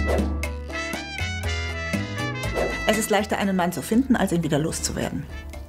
Es ist leichter, einen Mann zu finden, als ihn wieder loszuwerden.